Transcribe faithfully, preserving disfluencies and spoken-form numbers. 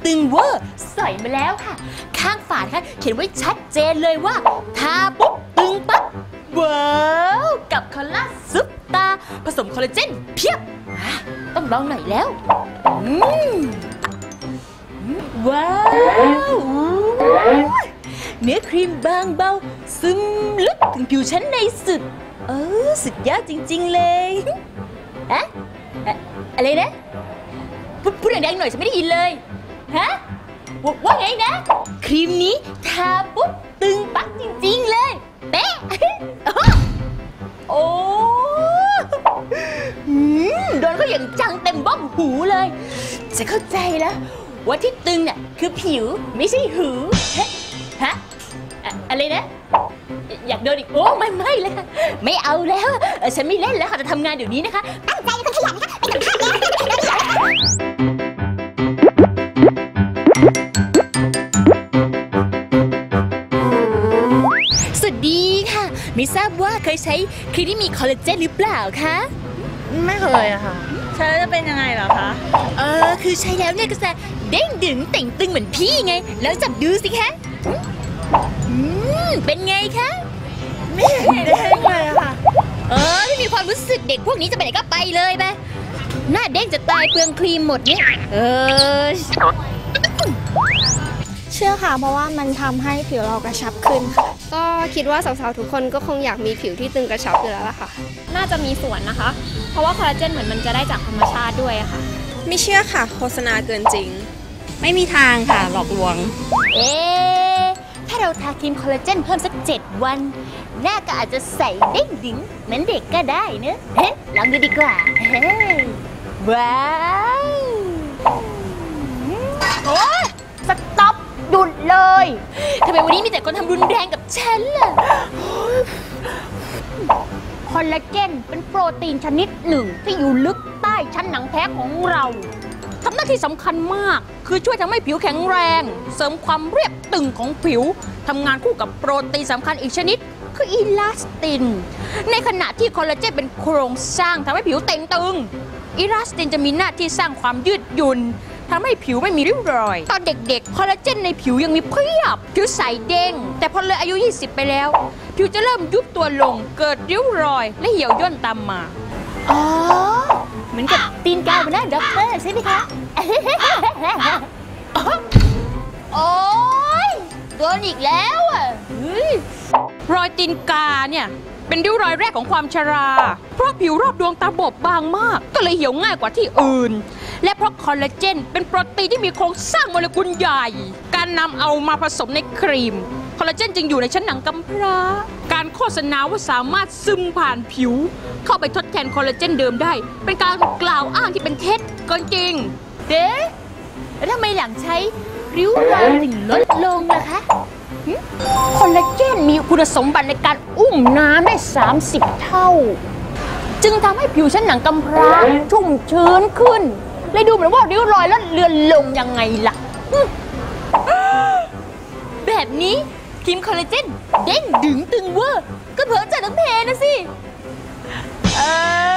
ตึงเวอร์ใส่มาแล้วค่ะข้างฝาค่ะเขียนไว้ชัดเจนเลยว่าทาปุ๊บตึงปั๊บว้าวกับคอลลาซุปตาผสมคอลลาเจนเพียบต้องลองหน่อยแล้วว้าวเนื้อครีมบางเบาซึมลึกถึงผิวชั้นในสุดเออสุดยอดจริงๆเลยอะอะไรนะพูดแรงๆหน่อยฉันไม่ได้ยินเลยฮะว่าไงนะครีมนี้ทาปุ๊บตึงปักจริงๆเลยเป๊ะโอ้โดนเขาอย่างจังเต็มบ้องหูเลยจะเข้าใจแล้วว่าที่ตึงน่ะคือผิวไม่ใช่หูฮะอะไรนะอยากโดนอีกโอ้ไม่ไม่เลยค่ะไม่เอาแล้วฉันไม่เล่นแล้วค่ะจะทำงานเดี๋ยวนี้นะคะตั้งใจเป็นขยันนะคะเป็นขยันสวัสดีค่ะไม่ทราบว่าเคยใช้ครีมที่มีคอลลาเจนหรือเปล่าคะไม่เคยอะค่ะใช้จะเป็นยังไงเหรอคะเออคือใช้แล้วเนี่ยก็จะเด้งดึงแต่งตึงเหมือนพี่ไงแล้วจับดูสิคะอืมเป็นไงคะไม่เห็นได้เลยอะค่ะเออไม่มีความรู้สึกเด็กพวกนี้จะไปไหนก็ไปเลยไปหน้าเด้งจะตายเปลืองครีมหมดเนี่ยเออเชื่อค่ะเพราะว่ามันทำให้ผิวเรากระชับขึ้นค่ะก็คิดว่าสาวๆทุกคนก็คงอยากมีผิวที่ตึงกระชับอยู่แล้วล่ะค่ะน่าจะมีส่วนนะคะเพราะว่าคอลลาเจนเหมือนมันจะได้จากธรรมชาติด้วยอะค่ะไม่เชื่อค่ะโฆษณาเกินจริงไม่มีทางค่ะหลอกลวงเอ๊ะถ้าเราทาครีมคอลลาเจนเพิ่มสักเจ็ดวันหน้าก็อาจจะใสเด้งดึงเหมือนเด็กก็ได้เนอะเฮ้ลองดูดีกว่าเฮ้ว้าวโอ้สต็อปหยุดเลยทำไมวันนี้มีแต่คนทำรุนแรงกับฉันล่ะคอลลาเจนเป็นโปรตีนชนิดหนึ่งที่อยู่ลึกใต้ชั้นหนังแท้ของเราทำหน้าที่สำคัญมากคือช่วยทำให้ผิวแข็งแรงเสริมความเรียบตึงของผิวทำงานคู่กับโปรตีนสำคัญอีกชนิดคืออีลาสตินในขณะที่คอลลาเจนเป็นโครงสร้างทำให้ผิวเต่งตึงอีลาสตินจะมีหน้าที่สร้างความยืดหยุ่นทำให้ผิวไม่มีริ้วรอยตอนเด็กๆคอลลาเจนในผิวยังมีเพียบผิวใสเด้งแต่พอเลยอายุยี่สิบไปแล้วผิวจะเริ่มยุบตัวลงเกิดริ้วรอยและเหี่ยวย่นตามมาอ๋อเหมือนกับตีนกาบนหน้าด็อกเตอร์ใช่ไหมคะโอ๊ยโดนอีกแล้วอ่ะรอยตีนกาเนี่ยเป็นริ้วรอยแรกของความชราเพราะผิวรอบดวงตาบอบบางมากก็เลยเหี่ยวง่ายกว่าที่อื่นและเพราะคอลลาเจนเป็นโปรตีนที่มีโครงสร้างโมเลกุลใหญ่การนำเอามาผสมในครีมคอลลาเจนจึงอยู่ในชั้นหนังกำพร้าการโฆษณาว่าสามารถซึมผ่านผิวเข้าไปทดแทนคอลลาเจนเดิมได้เป็นการกล่าวอ้างที่เป็นเท็จเกินจริงเด้แล้วทำไมหลังใช้ริ้วรอยถึงลดลงล่ะคะคอลลาเจนมีคุณสมบัติในการอุ้มน้ำได้สามสิบเท่าจึงทำให้ผิวชั้นหนังกำพร้าชุ่มชื้นขึ้นเลยดูเหมือนว่าริ้วรอยลดเลือนลงยังไงล่ะแบบนี้ครีมคอลลาเจนเด้งดึงตึงเวอร์ก็เพิ่มจากน้ำเพนะสิเออ